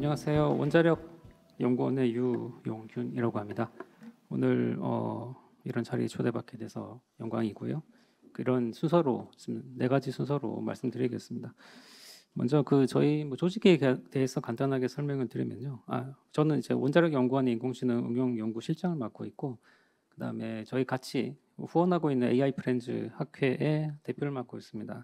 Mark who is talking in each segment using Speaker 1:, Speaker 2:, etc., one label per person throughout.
Speaker 1: 안녕하세요. 원자력 연구원의 유용균이라고 합니다. 오늘 이런 자리에 초대받게 돼서 영광이고요. 이런 순서로 지금 네 가지 순서로 말씀드리겠습니다. 먼저 저희 조직에 대해서 간단하게 설명을 드리면요. 저는 이제 원자력 연구원의 인공지능 응용 연구 실장을 맡고 있고, 그다음에 저희 같이 후원하고 있는 AI 프렌즈 학회의 대표를 맡고 있습니다.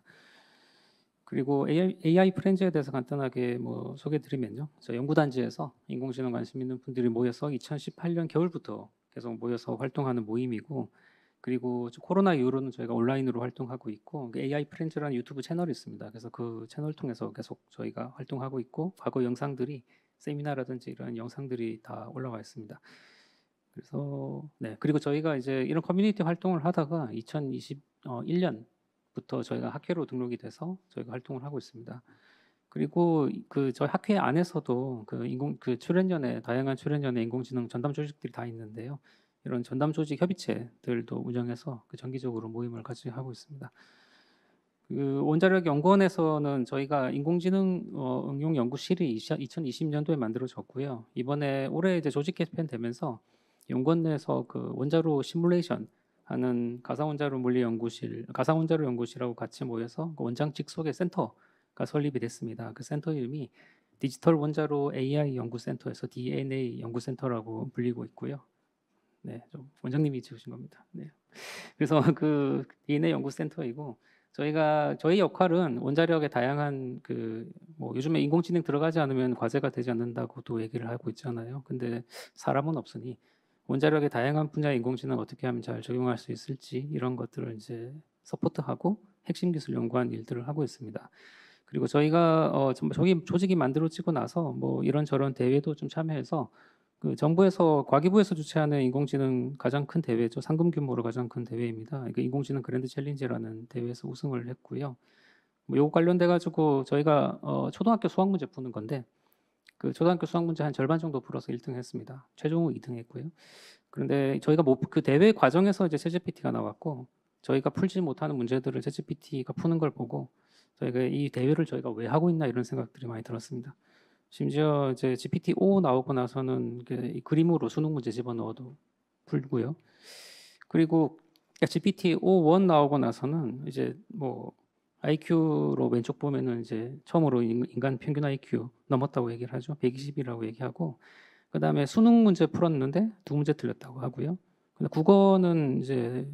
Speaker 1: 그리고 AI 프렌즈에 대해서 간단하게 소개드리면요. 저 연구단지에서 인공지능 관심 있는 분들이 모여서 2018년 겨울부터 계속 모여서 활동하는 모임이고, 그리고 코로나 이후로는 저희가 온라인으로 활동하고 있고, AI 프렌즈라는 유튜브 채널이 있습니다. 그래서 그 채널 통해서 계속 저희가 활동하고 있고, 과거 영상들이 세미나라든지 이런 영상들이 다 올라와 있습니다. 그래서 그리고 저희가 이제 이런 커뮤니티 활동을 하다가 2021년부터 저희가 학회로 등록이 돼서 저희가 활동을 하고 있습니다. 그리고 저희 학회 안에서도 다양한 출연연의 인공지능 전담 조직들이 다 있는데요. 이런 전담 조직 협의체들도 운영해서 정기적으로 모임을 같이 하고 있습니다. 원자력 연구원에서는 저희가 인공지능 응용 연구실이 2020년도에 만들어졌고요. 이번에 올해 이제 조직 개편되면서 연구원 내에서 원자로 시뮬레이션 하는 가상원자로 연구실하고 같이 모여서 원장 직속의 센터가 설립이 됐습니다. 그 센터 이름이 디지털 원자로 AI 연구센터에서 DNA 연구센터라고 불리고 있고요. 네, 좀 원장님이 지으신 겁니다. 네. 그래서 DNA 연구센터이고, 저희 역할은 원자력의 다양한 요즘에 인공지능 들어가지 않으면 과제가 되지 않는다고도 얘기를 하고 있잖아요. 근데 사람은 없으니 원자력의 다양한 분야의 인공지능 어떻게 하면 잘 적용할 수 있을지 이런 것들을 이제 서포트하고 핵심 기술 연구한 일들을 하고 있습니다. 그리고 저희가 저희 조직이 만들어지고 나서 이런저런 대회도 좀 참여해서 정부에서 과기부에서 주최하는 인공지능 가장 큰 대회죠. 상금 규모로 가장 큰 대회입니다. 인공지능 그랜드 챌린지라는 대회에서 우승을 했고요. 요거 관련돼 가지고 저희가 초등학교 수학 문제 푸는 건데, 초등학교 수학 문제 한 절반 정도 풀어서 1등했습니다. 최종은 2등했고요. 그런데 저희가 그 대회 과정에서 이제 챗GPT가 나왔고, 저희가 풀지 못하는 문제들을 챗GPT가 푸는 걸 보고 저희가 이 대회를 저희가 왜 하고 있나 이런 생각들이 많이 들었습니다. 심지어 이제 GPT-5 나오고 나서는 이 그림으로 수능 문제 집어넣어도 풀고요. 그리고 GPT-5 나오고 나서는 이제 IQ로 왼쪽 보면은 이제 처음으로 인간 평균 IQ 넘었다고 얘기를 하죠. 120이라고 얘기하고, 그다음에 수능 문제 풀었는데 두 문제 틀렸다고 하고요. 근데 국어는 이제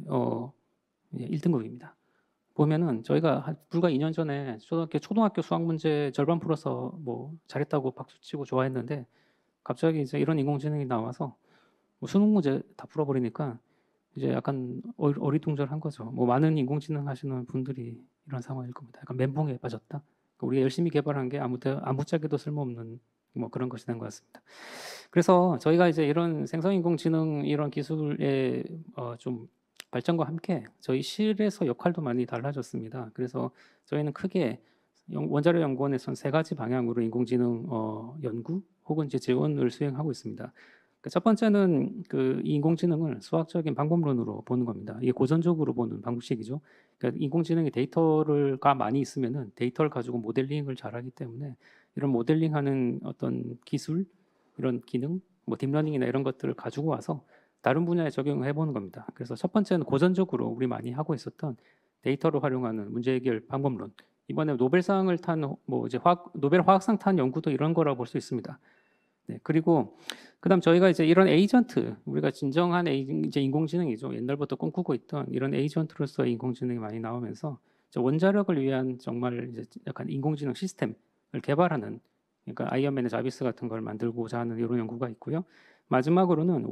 Speaker 1: 1등급입니다. 보면은 저희가 불과 2년 전에 초등학교 수학 문제 절반 풀어서 잘했다고 박수치고 좋아했는데, 갑자기 이제 이런 인공지능이 나와서 수능 문제 다 풀어버리니까 이제 약간 어리둥절한 거죠. 많은 인공지능 하시는 분들이 이런 상황일 겁니다. 약간 멘붕에 빠졌다. 우리가 열심히 개발한 게 아무짝에도 쓸모없는 그런 것이 된 것 같습니다. 그래서 저희가 이제 이런 생성인공지능 이런 기술의 좀 발전과 함께 저희 실에서 역할도 많이 달라졌습니다. 그래서 저희는 크게 원자력 연구원에서는 세 가지 방향으로 인공지능 연구 혹은 이제 지원을 수행하고 있습니다. 첫 번째는 이 인공지능을 수학적인 방법론으로 보는 겁니다. 이게 고전적으로 보는 방식이죠. 그러니까 인공지능이 데이터가 많이 있으면은 데이터를 가지고 모델링을 잘하기 때문에 이런 모델링하는 어떤 기술, 이런 기능, 딥러닝이나 이런 것들을 가지고 와서 다른 분야에 적용을 해보는 겁니다. 그래서 첫 번째는 고전적으로 우리 많이 하고 있었던 데이터를 활용하는 문제 해결 방법론. 이번에 노벨상을 탄 이제 노벨 화학상 탄 연구도 이런 거라고 볼 수 있습니다. 네, 그리고 그다음 저희가 이제 이런 에이전트, 우리가 진정한 이제 인공지능이죠. 옛날부터 꿈꾸고 있던 이런 에이전트로서의 인공지능이 많이 나오면서 원자력을 위한 정말 이제 약간 인공지능 시스템을 개발하는, 그러니까 아이언맨의 자비스 같은 걸 만들고자 하는 이런 연구가 있고요. 마지막으로는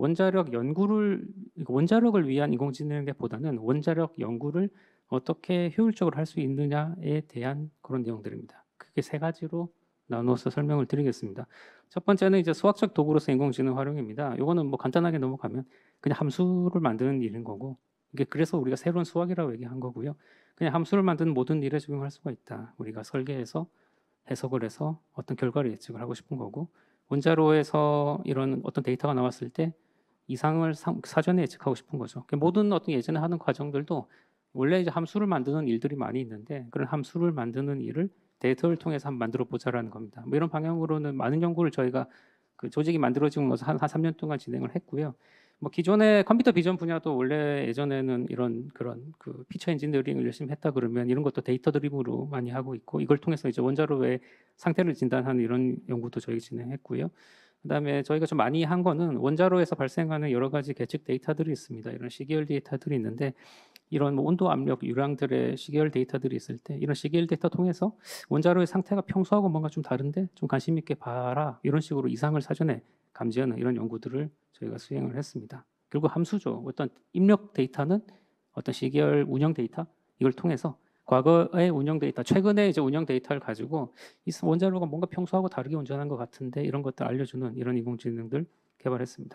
Speaker 1: 원자력을 위한 인공지능보다는 원자력 연구를 어떻게 효율적으로 할 수 있느냐에 대한 그런 내용들입니다. 크게 세 가지로 나누어서 설명을 드리겠습니다. 첫 번째는 이제 수학적 도구로서 인공지능 활용입니다. 이거는 간단하게 넘어가면 그냥 함수를 만드는 일인 거고, 이게 그래서 우리가 새로운 수학이라고 얘기한 거고요. 그냥 함수를 만드는 모든 일에 적용할 수가 있다. 우리가 설계해서 해석을 해서 어떤 결과를 예측을 하고 싶은 거고, 원자로에서 이런 어떤 데이터가 나왔을 때 이상을 사전에 예측하고 싶은 거죠. 모든 어떤 예전에 하는 과정들도 원래 이제 함수를 만드는 일들이 많이 있는데, 그런 함수를 만드는 일을 데이터를 통해서 한번 만들어 보자라는 겁니다. 뭐 이런 방향으로는 많은 연구를 저희가 그 조직이 만들어지고 나서 한 3년 동안 진행을 했고요. 뭐 기존의 컴퓨터 비전 분야도 원래 예전에는 이런 그런 그 피처 엔지니어링을 열심히 했다 그러면 이런 것도 데이터 드리브로 많이 하고 있고 이걸 통해서 이제 원자로의 상태를 진단하는 이런 연구도 저희 진행했고요. 그다음에 저희가 좀 많이 한 거는 원자로에서 발생하는 여러 가지 계측 데이터들이 있습니다. 이런 시계열 데이터들이 있는데 이런 뭐 온도, 압력, 유량들의 시계열 데이터들이 있을 때 이런 시계열 데이터 통해서 원자로의 상태가 평소하고 뭔가 좀 다른데 좀 관심 있게 봐라 이런 식으로 이상을 사전에 감지하는 이런 연구들을 저희가 수행을 했습니다. 결국 함수죠. 어떤 입력 데이터는 어떤 시계열 운영 데이터 이걸 통해서 과거의 운영 데이터, 최근에 이제 운영 데이터를 가지고 이 원자로가 뭔가 평소하고 다르게 운전한 것 같은데 이런 것들 알려주는 이런 인공지능들 개발했습니다.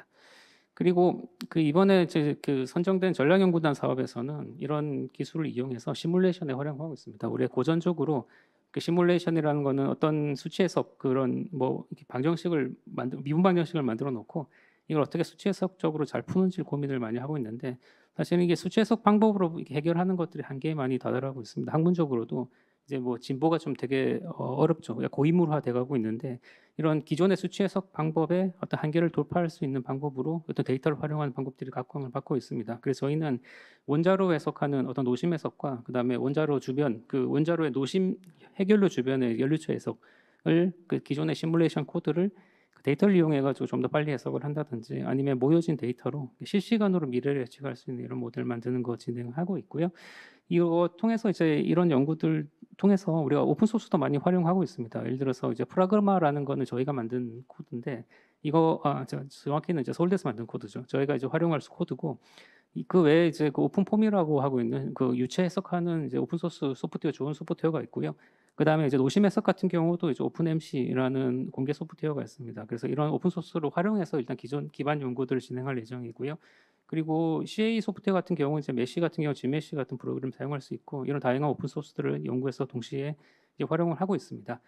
Speaker 1: 그리고 그 이번에 이제 그 선정된 전략연구단 사업에서는 이런 기술을 이용해서 시뮬레이션에 활용하고 있습니다. 우리가 고전적으로 그 시뮬레이션이라는 거는 어떤 수치 해석 그런 뭐 방정식을 미분 방정식을 만들어 놓고 이걸 어떻게 수치 해석적으로 잘 푸는지 고민을 많이 하고 있는데 사실은 이게 수치 해석 방법으로 해결하는 것들이 한계에 많이 다다르고 있습니다. 학문적으로도 이제 뭐 진보가 좀 되게 어렵죠. 고인물화 돼가고 있는데 이런 기존의 수치 해석 방법의 어떤 한계를 돌파할 수 있는 방법으로 어떤 데이터를 활용하는 방법들이 각광을 받고 있습니다. 그래서 저희는 원자로 해석하는 어떤 노심 해석과 그다음에 원자로 주변 그 원자로의 노심 해결료 주변의 연료체 해석을 그 기존의 시뮬레이션 코드를 데이터를 이용해 가지고 좀 더 빨리 해석을 한다든지 아니면 모여진 데이터로 실시간으로 미래를 예측할 수 있는 이런 모델 만드는 거 진행하고 있고요. 이거 통해서 이제 이런 연구들 통해서 우리가 오픈 소스도 많이 활용하고 있습니다. 예를 들어서 이제 프라그마라는 거는 저희가 만든 코드인데 이거 정확히는 이제 서울대에서 만든 코드죠. 저희가 이제 활용할 수 코드고 그 외에 이제 그 오픈폼이라고 하고 있는 그 유체 해석하는 이제 오픈 소스 소프트웨어 좋은 소프트웨어가 있고요. 그 다음에 이제 노심 해석 같은 경우도 이제 오픈MC라는 공개 소프트웨어가 있습니다. 그래서 이런 오픈 소스를 활용해서 일단 기존 기반 연구들을 진행할 예정이고요. 그리고 CA 소프트웨어 같은 경우 이제 메시 같은 경우 Gmesh 같은 프로그램 사용할 수 있고 이런 다양한 오픈 소스들을 연구해서 동시에 이제 활용을 하고 있습니다.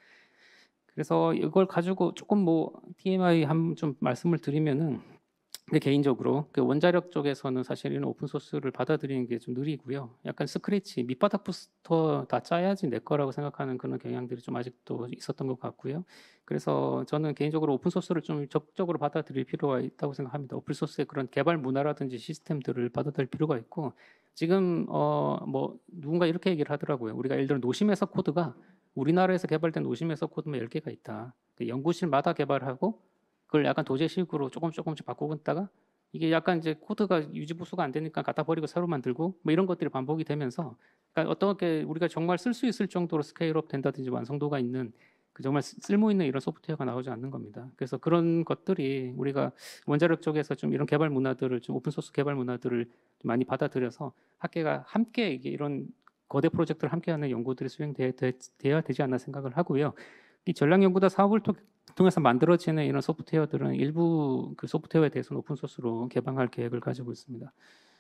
Speaker 1: 그래서 이걸 가지고 조금 뭐 TMI 한 좀 말씀을 드리면은 근데 개인적으로 그 원자력 쪽에서는 사실 이런 오픈 소스를 받아들이는 게 좀 느리고요. 약간 스크래치 밑바닥부터 다 짜야지 내 거라고 생각하는 그런 경향들이 좀 아직도 있었던 것 같고요. 그래서 저는 개인적으로 오픈 소스를 좀 적극적으로 받아들일 필요가 있다고 생각합니다. 오픈 소스의 그런 개발 문화라든지 시스템들을 받아들일 필요가 있고 지금 뭐 누군가 이렇게 얘기를 하더라고요. 우리가 예를 들어 노심에서 코드가 우리나라에서 개발된 노심에서 코드만 10개가 있다. 그 연구실마다 개발하고 그걸 약간 도제식으로 조금씩 바꾸고 있다가 이게 약간 이제 코드가 유지 보수가 안 되니까 갖다 버리고 새로 만들고 뭐 이런 것들이 반복이 되면서 그러니까 어떻게 우리가 정말 쓸 수 있을 정도로 스케일업 된다든지 완성도가 있는 그 정말 쓸모 있는 이런 소프트웨어가 나오지 않는 겁니다. 그래서 그런 것들이 우리가 원자력 쪽에서 좀 이런 개발 문화들을 좀 오픈 소스 개발 문화들을 좀 많이 받아들여서 학계가 함께 이게 이런 거대 프로젝트를 함께하는 연구들이 수행돼야 되지 않나 생각을 하고요. 이 전략연구다 사업을 통해서 만들어지는 이런 소프트웨어들은 일부 그 소프트웨어에 대해서는 오픈 소스로 개방할 계획을 가지고 있습니다.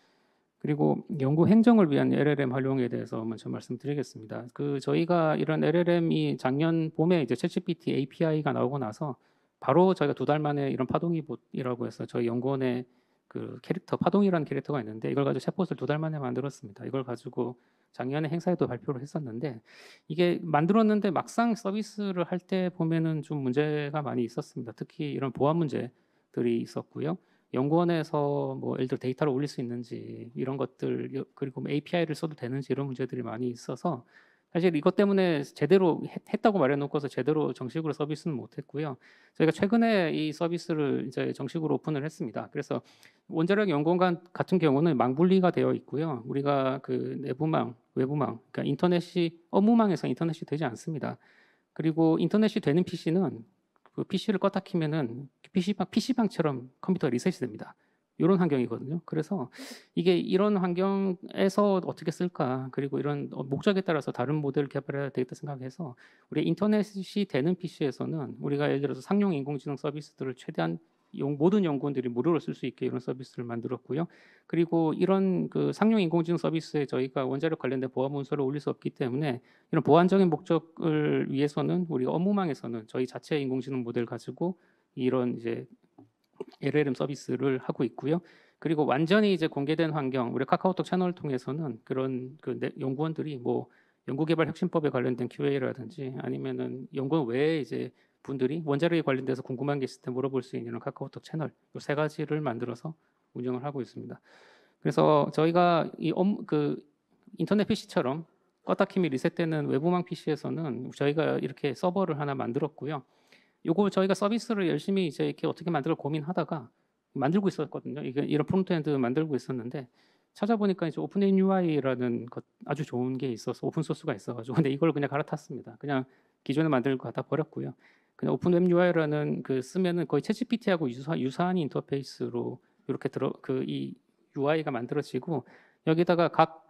Speaker 1: 그리고 연구 행정을 위한 LLM 활용에 대해서 먼저 말씀드리겠습니다. 그 저희가 이런 LLM이 작년 봄에 이제 챗GPT API가 나오고 나서 바로 저희가 2달 만에 이런 파동이 봇이라고 해서 저희 연구원에 그 캐릭터 파동이라는 캐릭터가 있는데 이걸 가지고 챗봇을 2달 만에 만들었습니다. 이걸 가지고 작년에 행사에도 발표를 했었는데 이게 만들었는데 막상 서비스를 할 때 보면은 좀 문제가 많이 있었습니다. 특히 이런 보안 문제들이 있었고요. 연구원에서 뭐 예를 들어 데이터를 올릴 수 있는지 이런 것들 그리고 뭐 API를 써도 되는지 이런 문제들이 많이 있어서 사실 이것 때문에 제대로 했다고 말해놓고서 제대로 정식으로 서비스는 못했고요. 저희가 최근에 이 서비스를 이제 정식으로 오픈을 했습니다. 그래서 원자력 연구원 같은 경우는 망분리가 되어 있고요. 우리가 그 내부망, 외부망, 그러니까 인터넷이 업무망에서 인터넷이 되지 않습니다. 그리고 인터넷이 되는 PC는 그 PC를 껐다 키면은 PC방처럼 컴퓨터가 리셋이 됩니다. 이런 환경이거든요. 그래서 이게 이런 환경에서 어떻게 쓸까 그리고 이런 목적에 따라서 다른 모델을 개발해야 되겠다 생각해서 우리 인터넷이 되는 PC에서는 우리가 예를 들어서 상용 인공지능 서비스들을 최대한 모든 연구원들이 무료로 쓸 수 있게 이런 서비스를 만들었고요. 그리고 이런 그 상용 인공지능 서비스에 저희가 원자력 관련된 보안 문서를 올릴 수 없기 때문에 이런 보안적인 목적을 위해서는 우리가 업무망에서는 저희 자체 인공지능 모델 가지고 이런 이제 LLM 서비스를 하고 있고요. 그리고 완전히 이제 공개된 환경, 우리 카카오톡 채널을 통해서는 그런 그 연구원들이 뭐 연구개발 혁신법에 관련된 QA라든지 아니면은 연구원 외에 이제 분들이 원자력에 관련돼서 궁금한 게 있을 때 물어볼 수 있는 카카오톡 채널 이 세 가지를 만들어서 운영을 하고 있습니다. 그래서 저희가 그 인터넷 PC처럼 껐다 킴이 리셋되는 외부망 PC에서는 저희가 이렇게 서버를 하나 만들었고요. 요거 저희가 서비스를 열심히 이제 이렇게 어떻게 만들어 고민하다가 만들고 있었거든요. 이게 이런 프론트엔드 만들고 있었는데 찾아보니까 이제 오픈인 UI라는 것 아주 좋은 게 있어서 오픈 소스가 있어가지고 근데 이걸 그냥 갈아탔습니다. 그냥 기존에 만들고 갖다 버렸고요. 그냥 오픈웹 UI라는 그 쓰면은 거의 챗GPT하고 유사한 인터페이스로 이렇게 그 이 UI가 만들어지고 여기다가 각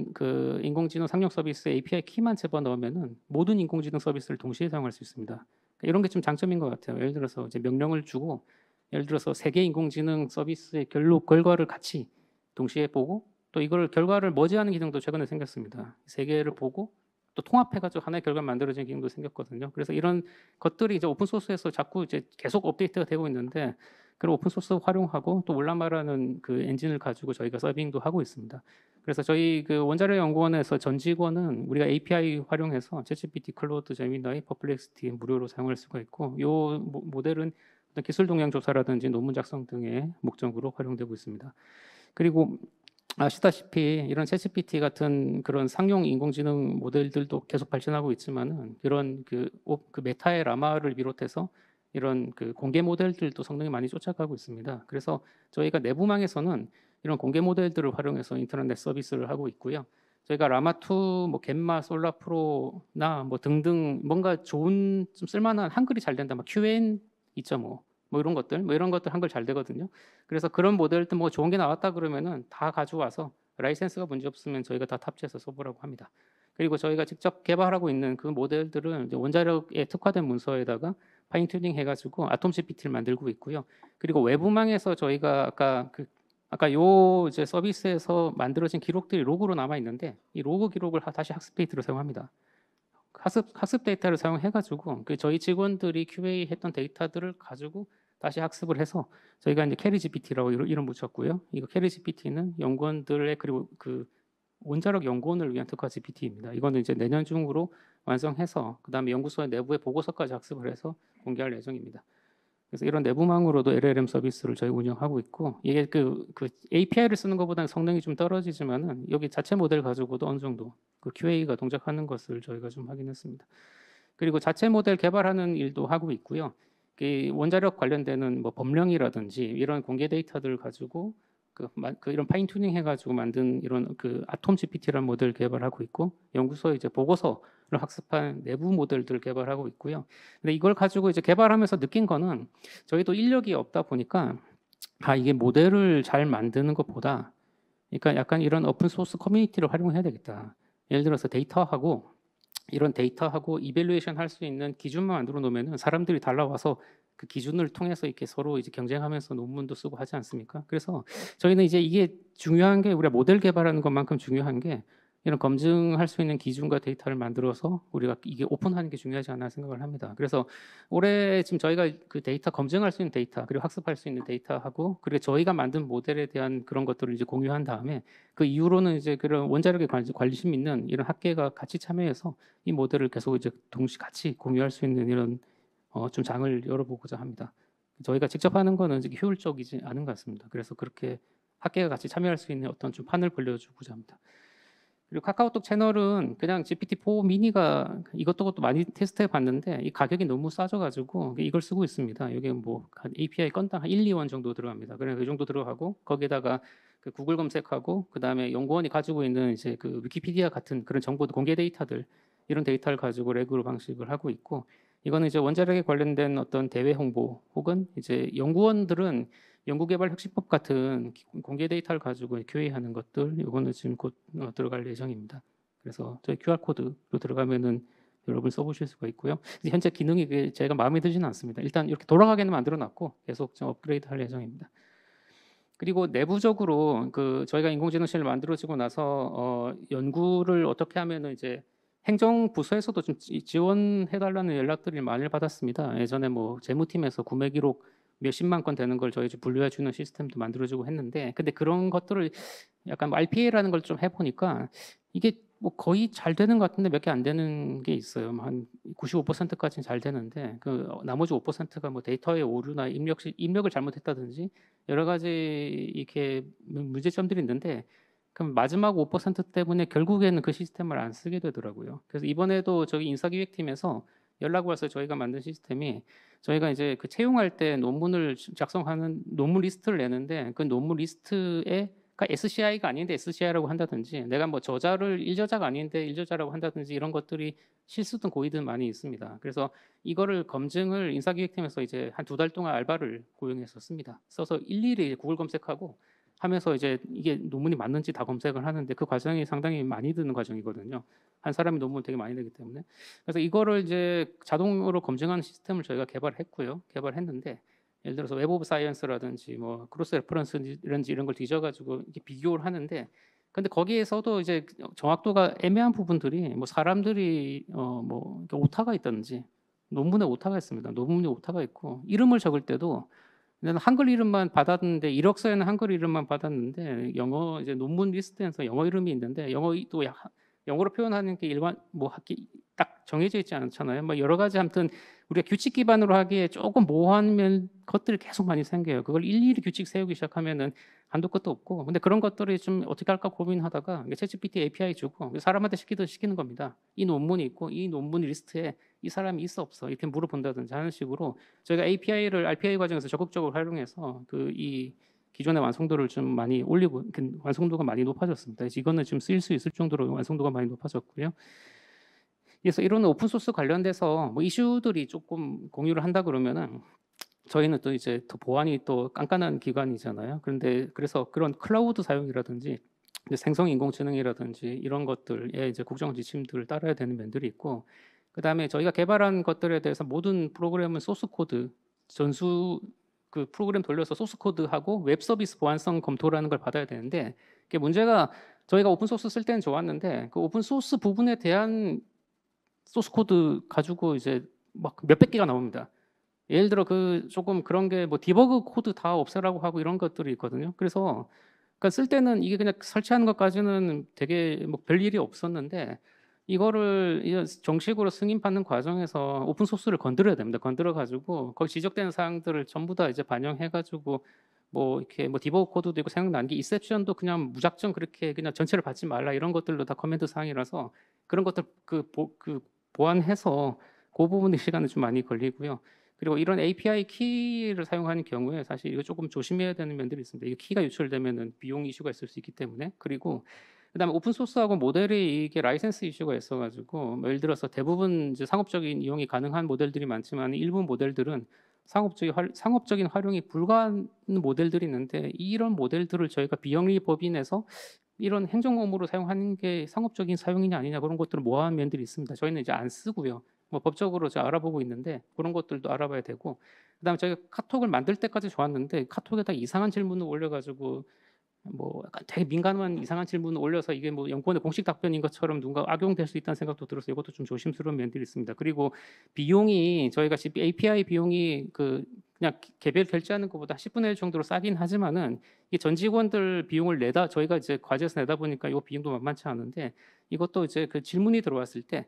Speaker 1: 그 인공지능 상용 서비스 API 키만 집어 넣으면은 모든 인공지능 서비스를 동시에 사용할 수 있습니다. 그러니까 이런 게 좀 장점인 것 같아요. 예를 들어서 이제 명령을 주고 예를 들어서 세계 인공지능 서비스의 결과를 같이 동시에 보고 또 이걸 결과를 머지하는 기능도 최근에 생겼습니다. 세 개를 보고 또 통합해가지고 하나의 결과를 만들어지는 기능도 생겼거든요. 그래서 이런 것들이 이제 오픈 소스에서 자꾸 이제 계속 업데이트가 되고 있는데 그런 오픈 소스 활용하고 또 올라말하는 그 엔진을 가지고 저희가 서빙도 하고 있습니다. 그래서 저희 그 원자력 연구원에서 전 직원은 우리가 API 활용해서 챗GPT, 클로드, 제미나이, 퍼플렉시티 무료로 사용할 수가 있고 요 모델은 기술 동향 조사라든지 논문 작성 등의 목적으로 활용되고 있습니다. 그리고 아시다시피 이런 챗GPT 같은 그런 상용 인공지능 모델들도 계속 발전하고 있지만은 이런 그 메타의 라마를 비롯해서 이런 그 공개 모델들도 성능이 많이 쫓아가고 있습니다. 그래서 저희가 내부망에서는 이런 공개 모델들을 활용해서 인터넷 서비스를 하고 있고요. 저희가 라마2, 뭐 겜마, 솔라프로나 뭐 등등 뭔가 좋은 좀 쓸만한 한글이 잘 된다, 막 QN 2.5 뭐 이런 것들 한글 잘 되거든요. 그래서 그런 모델들 뭐 좋은 게 나왔다 그러면은 다 가져와서 라이센스가 문제 없으면 저희가 다 탑재해서 써보라고 합니다. 그리고 저희가 직접 개발하고 있는 그 모델들은 원자력에 특화된 문서에다가 파인 튜닝 해가지고 아톰 GPT를 만들고 있고요. 그리고 외부망에서 저희가 아까 요 이제 서비스에서 만들어진 기록들이 로그로 남아 있는데 이 로그 기록을 다시 학습 데이터로 사용합니다. 학습 데이터를 사용해가지고 그 저희 직원들이 QA 했던 데이터들을 가지고 다시 학습을 해서 저희가 이제 캐리 GPT라고 이름 붙였고요. 이거 캐리 GPT는 연구원들의 그리고 그 원자력 연구원을 위한 특화 GPT입니다. 이거는 이제 내년 중으로 완성해서 그다음에 연구소 내부의 보고서까지 학습을 해서 공개할 예정입니다. 그래서 이런 내부망으로도 LLM 서비스를 저희 운영하고 있고 이게 그 API를 쓰는 것보다는 성능이 좀 떨어지지만은 여기 자체 모델 가지고도 어느 정도 그 QA가 동작하는 것을 저희가 좀 확인했습니다. 그리고 자체 모델 개발하는 일도 하고 있고요. 그 원자력 관련되는 뭐 법령이라든지 이런 공개 데이터들을 가지고 이런 파인 튜닝 해가지고 만든 이런 그 아톰 GPT라는 모델 개발하고 있고 연구소에 이제 보고서를 학습한 내부 모델들 개발하고 있고요. 근데 이걸 가지고 이제 개발하면서 느낀 거는 저희도 인력이 없다 보니까 이게 모델을 잘 만드는 것보다 그러니까 약간 이런 오픈 소스 커뮤니티를 활용해야 되겠다. 예를 들어서 데이터하고 이런 데이터하고 이벨루에이션 할 수 있는 기준만 만들어 놓으면은 사람들이 달라와서 그 기준을 통해서 이렇게 서로 이제 경쟁하면서 논문도 쓰고 하지 않습니까? 그래서 저희는 이제 이게 중요한 게 우리가 모델 개발하는 것만큼 중요한 게 이런 검증할 수 있는 기준과 데이터를 만들어서 우리가 이게 오픈하는 게 중요하지 않나 생각을 합니다. 그래서 올해 지금 저희가 그 데이터 검증할 수 있는 데이터 그리고 학습할 수 있는 데이터하고 그리고 저희가 만든 모델에 대한 그런 것들을 이제 공유한 다음에 그 이후로는 이제 그런 원자력에 관심 있는 이런 학계가 같이 참여해서 이 모델을 계속 이제 동시 같이 공유할 수 있는 이런 좀 장을 열어보고자 합니다. 저희가 직접 하는 거는 이제 효율적이지 않은 것 같습니다. 그래서 그렇게 학계가 같이 참여할 수 있는 어떤 좀 판을 벌려주고자 합니다. 그리고 카카오톡 채널은 그냥 GPT-4 미니가 이것저것 많이 테스트해 봤는데 이 가격이 너무 싸져가지고 이걸 쓰고 있습니다. 여기 뭐 API 건당 한 1, 2원 정도 들어갑니다. 그래 그 정도 들어가고 거기에다가 그 구글 검색하고 그 다음에 연구원이 가지고 있는 이제 그 위키피디아 같은 그런 정보 공개 데이터들 이런 데이터를 가지고 레그로 방식을 하고 있고 이거는 이제 원자력에 관련된 어떤 대외 홍보 혹은 이제 연구원들은 연구개발 혁신법 같은 공개 데이터를 가지고 QA하는 것들 이거는 지금 곧 들어갈 예정입니다. 그래서 저희 QR 코드로 들어가면은 여러분 써보실 수가 있고요. 현재 기능이 제가 마음에 들지는 않습니다. 일단 이렇게 돌아가게는 만들어놨고 계속 좀 업그레이드할 예정입니다. 그리고 내부적으로 그 저희가 인공지능실을 만들어지고 나서 연구를 어떻게 하면은 이제 행정부서에서도 좀 지원해달라는 연락들을 많이 받았습니다. 예전에 뭐 재무팀에서 구매 기록 몇십만 건 되는 걸 저희 분류해 주는 시스템도 만들어주고 했는데 근데 그런 것들을 약간 RPA라는 걸 좀 해보니까 이게 뭐 거의 잘 되는 것 같은데 몇 개 안 되는 게 있어요. 한 95%까지는 잘 되는데 그 나머지 5%가 뭐 데이터의 오류나 입력을 잘못했다든지 여러 가지 이렇게 문제점들이 있는데 그럼 마지막 5% 때문에 결국에는 그 시스템을 안 쓰게 되더라고요. 그래서 이번에도 저기 인사기획팀에서 연락 와서 저희가 만든 시스템이 저희가 이제 그 채용할 때 논문을 작성하는 논문 리스트를 내는데 그 논문 리스트에 그러니까 SCI가 아닌데 SCI라고 한다든지 내가 뭐 저자를 1저자가 아닌데 1저자라고 한다든지 이런 것들이 실수든 고의든 많이 있습니다. 그래서 이거를 검증을 인사기획팀에서 이제 한 2달 동안 알바를 고용했었습니다. 써서 일일이 구글 검색하고 하면서 이제 이게 논문이 맞는지 다 검색을 하는데 그 과정이 상당히 많이 드는 과정이거든요. 한 사람이 논문을 되게 많이 내기 때문에. 그래서 이거를 이제 자동으로 검증하는 시스템을 저희가 개발했고요. 개발했는데 예를 들어서 웹 오브 사이언스라든지 뭐 크로스 레퍼런스라든지 이런 걸 뒤져가지고 이렇게 비교를 하는데 근데 거기에서도 이제 정확도가 애매한 부분들이 뭐 사람들이 뭐 오타가 있다든지 논문에 오타가 있습니다. 논문에 오타가 있고 이름을 적을 때도 나는 한글 이름만 받았는데 이력서에는 한글 이름만 받았는데 영어 이제 논문 리스트에서 영어 이름이 있는데 영어도 영어로 표현하는 게 일반 뭐 딱 정해져 있지 않잖아요. 뭐 여러 가지 아무튼 우리가 규칙 기반으로 하기에 조금 모호한 것들이 계속 많이 생겨요. 그걸 일일이 규칙 세우기 시작하면은 한도 끝도 없고 근데 그런 것들이 좀 어떻게 할까 고민하다가 챗GPT API 주고 사람한테 시키듯 시키는 겁니다. 이 논문이 있고 이 논문 리스트에 이 사람이 있어 없어 이렇게 물어본다든지 하는 식으로 저희가 API를 RPA 과정에서 적극적으로 활용해서 그 이 기존의 완성도를 좀 많이 올리고 완성도가 많이 높아졌습니다. 그래서 이거는 지금 쓰일 수 있을 정도로 완성도가 많이 높아졌고요. 그래서 이런 오픈 소스 관련돼서 뭐 이슈들이 조금 공유를 한다 그러면은 저희는 또 이제 더 보안이 또 깐깐한 기관이잖아요. 그런데 그래서 그런 클라우드 사용이라든지 생성 인공지능이라든지 이런 것들에 이제 국정 지침들을 따라야 되는 면들이 있고 그다음에 저희가 개발한 것들에 대해서 모든 프로그램은 소스 코드 전수 그 프로그램 돌려서 소스 코드하고 웹 서비스 보안성 검토라는 걸 받아야 되는데 그게 문제가 저희가 오픈 소스 쓸 때는 좋았는데 그 오픈 소스 부분에 대한 소스 코드 가지고 이제 막 몇백 개가 나옵니다. 예를 들어 그 조금 그런 게 뭐 디버그 코드 다 없애라고 하고 이런 것들이 있거든요. 그래서 그러니까 쓸 때는 이게 그냥 설치하는 것까지는 되게 뭐 별일이 없었는데 이거를 정식으로 승인받는 과정에서 오픈 소스를 건드려야 됩니다. 건드려 가지고 거기 지적되는 사항들을 전부 다 이제 반영해 가지고 뭐 이렇게 뭐 디버그 코드도 있고 생각나는 게 이셉션도 그냥 무작정 그렇게 그냥 전체를 받지 말라 이런 것들도 다 커맨드 사항이라서 그런 것들 그 보완해서 그 부분의 시간은 좀 많이 걸리고요. 그리고 이런 API 키를 사용하는 경우에 사실 이거 조금 조심해야 되는 면들이 있습니다. 이 키가 유출되면은 비용 이슈가 있을 수 있기 때문에 그리고 그다음에 오픈 소스하고 모델이 이게 라이센스 이슈가 있어가지고 뭐 예를 들어서 대부분 이제 상업적인 이용이 가능한 모델들이 많지만 일부 모델들은 상업적인 활용이 불가한 모델들이 있는데 이런 모델들을 저희가 비영리 법인에서 이런 행정 업무로 사용하는 게 상업적인 사용이냐 아니냐 그런 것들을 모아한 면들이 있습니다. 저희는 이제 안 쓰고요. 뭐 법적으로 제가 알아보고 있는데 그런 것들도 알아봐야 되고 그다음에 저희가 카톡을 만들 때까지 좋았는데 카톡에다 이상한 질문을 올려가지고 뭐 약간 되게 민감한 이상한 질문을 올려서 이게 뭐 연구원의 공식 답변인 것처럼 누군가 악용될 수 있다는 생각도 들어서 이것도 좀 조심스러운 면들이 있습니다. 그리고 비용이 저희가 지금 API 비용이 그냥 개별 결제하는 것보다 10분의 1 정도로 싸긴 하지만은 이게 전 직원들 비용을 내다 저희가 이제 과제에서 내다 보니까 이 비용도 만만치 않은데 이것도 이제 그 질문이 들어왔을 때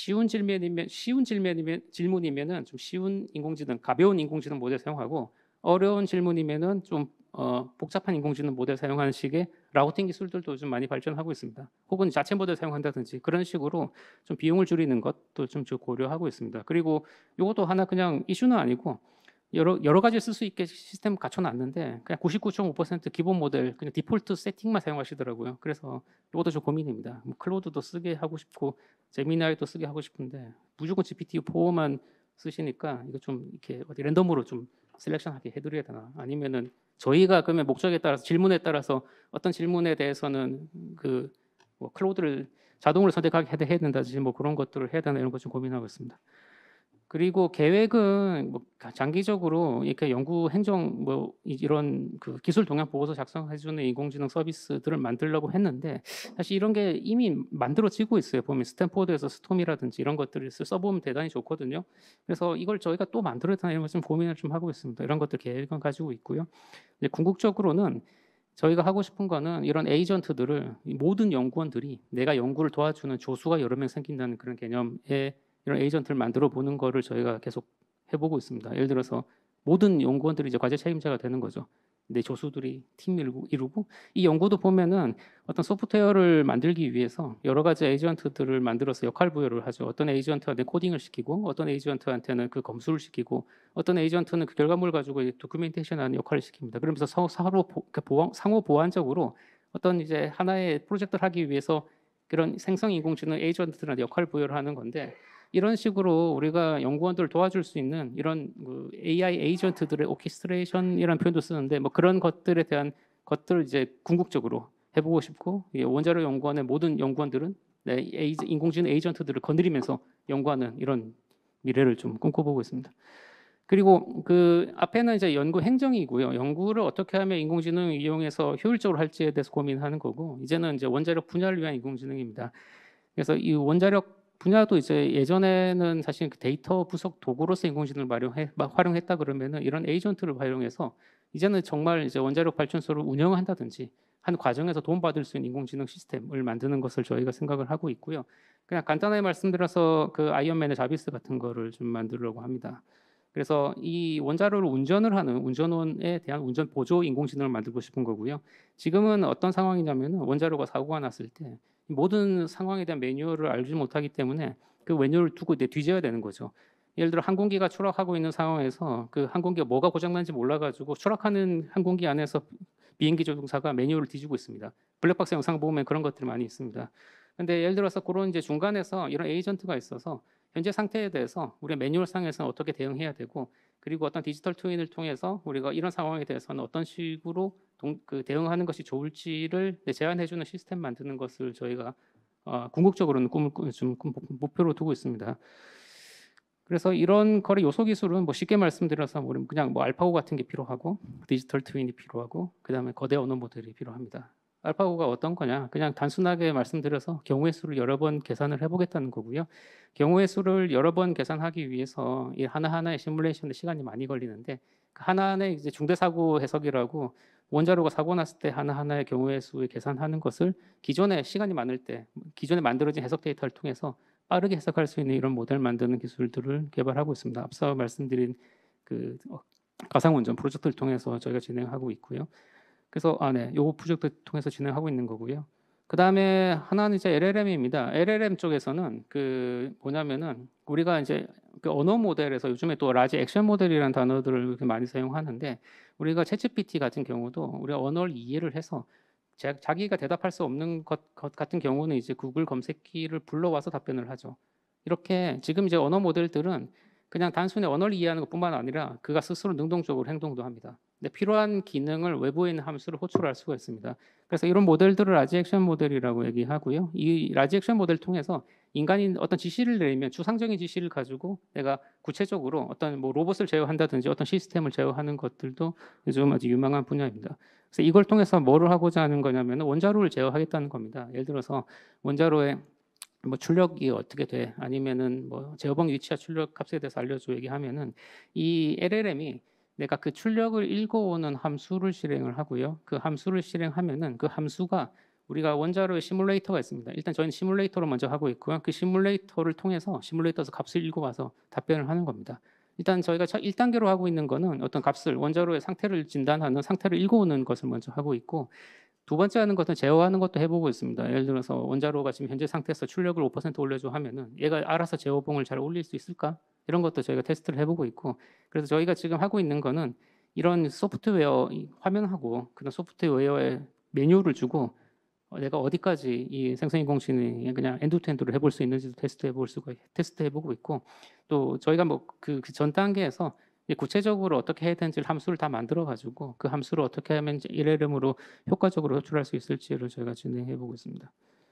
Speaker 1: 질문이면은 좀 쉬운 인공지능 가벼운 인공지능 모델 사용하고 어려운 질문이면은 좀 복잡한 인공지능 모델 사용하는 식의 라우팅 기술들도 좀 많이 발전하고 있습니다. 혹은 자체 모델 사용한다든지 그런 식으로 좀 비용을 줄이는 것도 좀 고려하고 있습니다. 그리고 이것도 하나 그냥 이슈는 아니고 여러 가지 쓸 수 있게 시스템 갖춰놨는데 그냥 99.5% 기본 모델 그냥 디폴트 세팅만 사용하시더라고요. 그래서 이것도 좀 고민입니다. 뭐 클로드도 쓰게 하고 싶고 제미나이도 쓰게 하고 싶은데 무조건 GPT-4만 쓰시니까 이거 좀 이렇게 어디 랜덤으로 좀 셀렉션하게 해드려야 되나? 아니면은 저희가 그러면 목적에 따라서 질문에 따라서 어떤 질문에 대해서는 뭐 클로드를 자동으로 선택하게 해야 된다든지 뭐 그런 것들을 해야 되나 이런 것 좀 고민하고 있습니다. 그리고 계획은 뭐 장기적으로 이렇게 연구 행정 뭐 이런 그 기술 동향 보고서 작성해주는 인공지능 서비스들을 만들려고 했는데 사실 이런 게 이미 만들어지고 있어요. 보면 스탠포드에서 스톰이라든지 이런 것들을 써보면 대단히 좋거든요. 그래서 이걸 저희가 또 만들어야 되나 이런 걸 좀 고민을 좀 하고 있습니다. 이런 것들 계획은 가지고 있고요. 이제 궁극적으로는 저희가 하고 싶은 거는 이런 에이전트들을 이 모든 연구원들이 내가 연구를 도와주는 조수가 여러 명 생긴다는 그런 개념의 이런 에이전트를 만들어 보는 거를 저희가 계속 해보고 있습니다. 예를 들어서 모든 연구원들이 이제 과제 책임자가 되는 거죠. 내 조수들이 팀 이루고 이 연구도 보면은 어떤 소프트웨어를 만들기 위해서 여러 가지 에이전트들을 만들어서 역할 부여를 하죠. 어떤 에이전트한테 코딩을 시키고 어떤 에이전트한테는 그 검수를 시키고 어떤 에이전트는 그 결과물을 가지고 도큐멘테이션하는 역할을 시킵니다. 그러면서 상호 보완적으로 어떤 이제 하나의 프로젝트를 하기 위해서 그런 생성 인공지능 에이전트들한테 역할 부여를 하는 건데 이런 식으로 우리가 연구원들을 도와줄 수 있는 이런 그 AI 에이전트들의 오케스트레이션이라는 표현도 쓰는데 뭐 그런 것들에 대한 것들을 이제 궁극적으로 해보고 싶고 원자력 연구원의 모든 연구원들은 인공지능 에이전트들을 거느리면서 연구하는 이런 미래를 좀 꿈꿔보고 있습니다. 그리고 그 앞에는 이제 연구 행정이고요. 연구를 어떻게 하면 인공지능을 이용해서 효율적으로 할지에 대해서 고민하는 거고 이제는 이제 원자력 분야를 위한 인공지능입니다. 그래서 이 원자력 분야도 이제 예전에는 사실 그 데이터 분석 도구로서 인공지능을 활용했다 그러면은 이런 에이전트를 활용해서 이제는 정말 이제 원자력 발전소를 운영한다든지 한 과정에서 도움받을 수 있는 인공지능 시스템을 만드는 것을 저희가 생각을 하고 있고요. 그냥 간단하게 말씀드려서 그 아이언맨의 자비스 같은 거를 좀 만들려고 합니다. 그래서 이 원자로를 운전을 하는 운전원에 대한 운전 보조 인공지능을 만들고 싶은 거고요. 지금은 어떤 상황이냐면 원자로가 사고가 났을 때 모든 상황에 대한 매뉴얼을 알지 못하기 때문에 그 매뉴얼을 두고 이제 뒤져야 되는 거죠. 예를 들어 항공기가 추락하고 있는 상황에서 그 항공기가 뭐가 고장난지 몰라가지고 추락하는 항공기 안에서 비행기 조종사가 매뉴얼을 뒤지고 있습니다. 블랙박스 영상 보면 그런 것들이 많이 있습니다. 근데 예를 들어서 그런 이제 중간에서 이런 에이전트가 있어서 현재 상태에 대해서 우리가 매뉴얼상에서는 어떻게 대응해야 되고 그리고 어떤 디지털 트윈을 통해서 우리가 이런 상황에 대해서는 어떤 식으로 대응하는 것이 좋을지를 제안해주는 시스템 만드는 것을 저희가 궁극적으로는 좀 목표로 두고 있습니다. 그래서 이런 거래 요소 기술은 뭐 쉽게 말씀드려서 우리는 그냥 뭐 알파고 같은 게 필요하고 디지털 트윈이 필요하고 그다음에 거대 언어 모델이 필요합니다. 알파고가 어떤 거냐? 그냥 단순하게 말씀드려서 경우의 수를 여러 번 계산을 해보겠다는 거고요. 경우의 수를 여러 번 계산하기 위해서 이 하나하나의 시뮬레이션에 시간이 많이 걸리는데 그 하나하나의 이제 중대 사고 해석이라고 원자로가 사고 났을 때 하나하나의 경우의 수를 계산하는 것을 기존에 시간이 많을 때 기존에 만들어진 해석 데이터를 통해서 빠르게 해석할 수 있는 이런 모델 만드는 기술들을 개발하고 있습니다. 앞서 말씀드린 그 가상운전 프로젝트를 통해서 저희가 진행하고 있고요. 그래서 네, 요 프로젝트 통해서 진행하고 있는 거고요. 그 다음에 하나는 이제 LLM입니다. LLM 쪽에서는 그 뭐냐면은 우리가 이제 그 언어 모델에서 요즘에 또 라지 액션 모델이라는 단어들을 많이 사용하는데 우리가 챗GPT 같은 경우도 우리가 언어를 이해를 해서 자기가 대답할 수 없는 것 같은 경우는 이제 구글 검색기를 불러와서 답변을 하죠. 이렇게 지금 이제 언어 모델들은 그냥 단순히 언어를 이해하는 것뿐만 아니라 그가 스스로 능동적으로 행동도 합니다. 근데 필요한 기능을 외부에 있는 함수를 호출할 수가 있습니다. 그래서 이런 모델들을 라지 액션 모델이라고 얘기하고요. 이 라지 액션 모델을 통해서 인간이 어떤 지시를 내리면 추상적인 지시를 가지고 내가 구체적으로 어떤 뭐 로봇을 제어한다든지 어떤 시스템을 제어하는 것들도 요즘 아주 유망한 분야입니다. 그래서 이걸 통해서 뭐를 하고자 하는 거냐면 원자로를 제어하겠다는 겁니다. 예를 들어서 원자로에 뭐 출력이 어떻게 돼 아니면은 뭐 제어봉 위치와 출력 값에 대해서 알려줘 얘기하면은 이 LLM이 내가 그 출력을 읽어오는 함수를 실행을 하고요. 그 함수를 실행하면은 그 함수가 우리가 원자로에 시뮬레이터가 있습니다. 일단 저희는 시뮬레이터로 먼저 하고 있고요. 그 시뮬레이터를 통해서 시뮬레이터에서 값을 읽어와서 답변을 하는 겁니다. 일단 저희가 1단계로 하고 있는 거는 어떤 값을 원자로의 상태를 진단하는 상태를 읽어오는 것을 먼저 하고 있고 두 번째 하는 것은 제어하는 것도 해보고 있습니다. 예를 들어서 원자로가 지금 현재 상태에서 출력을 5% 올려줘 하면은 얘가 알아서 제어봉을 잘 올릴 수 있을까? 이런 것도 저희가 테스트를 해보고 있고 그래서 저희가 지금 하고 있는 거는 이런 소프트웨어 화면하고 그런 소프트웨어에 메뉴를 주고 내가 어디까지 이 생성인공지능이 그냥 엔드투엔드로 해볼 수 있는지도 테스트해보고 있고 또 저희가 뭐 그 전 단계에서 구체적으로 어떻게 해야 되는지를 함수를 다 만들어 가지고 그 함수를 어떻게 하면 LLM으로 효과적으로 호출할 수 있을지를 저희가 진행해보고 있습니다.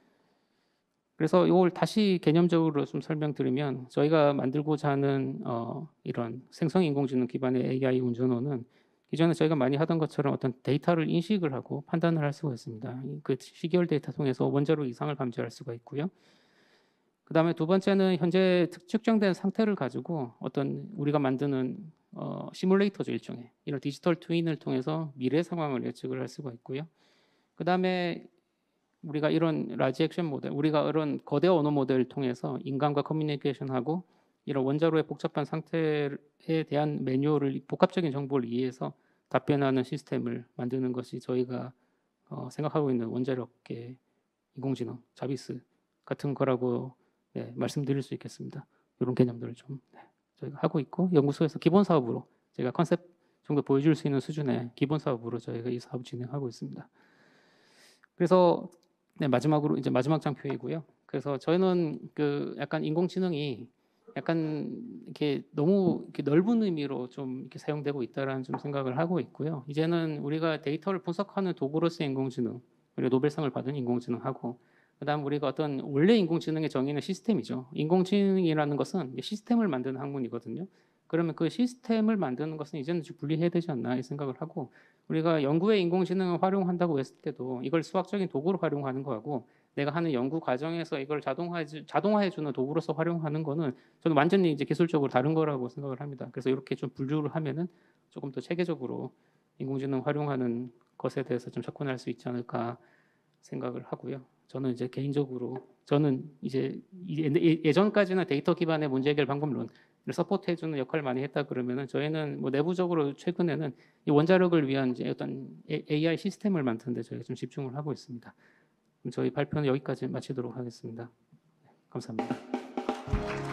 Speaker 1: 그래서 이걸 다시 개념적으로 좀 설명드리면 저희가 만들고자 하는 이런 생성인공지능 기반의 AI 운전호는 기존에 저희가 많이 하던 것처럼 어떤 데이터를 인식을 하고 판단을 할 수가 있습니다. 그 시계열 데이터 통해서 원자로 이상을 감지할 수가 있고요. 그 다음에 두 번째는 현재 측정된 상태를 가지고 어떤 우리가 만드는 시뮬레이터죠, 일종의. 이런 디지털 트윈을 통해서 미래 상황을 예측을 할 수가 있고요. 그다음에 우리가 이런 라지 액션 모델, 우리가 이런 거대 언어 모델을 통해서 인간과 커뮤니케이션하고 이런 원자로의 복잡한 상태에 대한 매뉴얼을 복합적인 정보를 이해해서 답변하는 시스템을 만드는 것이 저희가 생각하고 있는 원자력계 인공지능, 자비스 같은 거라고 네, 말씀드릴 수 있겠습니다. 이런 개념들을 좀 저희가 하고 있고 연구소에서 기본 사업으로 제가 컨셉 정도 보여줄 수 있는 수준의 기본 사업으로 저희가 이 사업 진행하고 있습니다. 그래서 네, 마지막으로 이제 마지막 장표이고요. 그래서 저희는 그 약간 인공지능이 약간 이렇게 너무 이렇게 넓은 의미로 좀 이렇게 사용되고 있다라는 좀 생각을 하고 있고요. 이제는 우리가 데이터를 분석하는 도구로서의 인공지능, 그리고 노벨상을 받은 인공지능하고 그다음 우리가 어떤 원래 인공지능의 정의는 시스템이죠. 인공지능이라는 것은 시스템을 만드는 학문이거든요. 그러면 그 시스템을 만드는 것은 이제는 좀 분리해야 되지 않나 이 생각을 하고 우리가 연구에 인공지능을 활용한다고 했을 때도 이걸 수학적인 도구로 활용하는 거하고 내가 하는 연구 과정에서 이걸 자동화해주는 도구로서 활용하는 거는 저는 완전히 이제 기술적으로 다른 거라고 생각을 합니다. 그래서 이렇게 좀 분류를 하면은 조금 더 체계적으로 인공지능 활용하는 것에 대해서 좀 접근할 수 있지 않을까 생각을 하고요. 저는 이제 개인적으로 저는 이제 예전까지는 데이터 기반의 문제 해결 방법론을 서포트해주는 역할을 많이 했다 그러면은 저희는 뭐 내부적으로 최근에는 이 원자력을 위한 이제 어떤 AI 시스템을 만드는데 저희가 좀 집중을 하고 있습니다. 그럼 저희 발표는 여기까지 마치도록 하겠습니다. 감사합니다.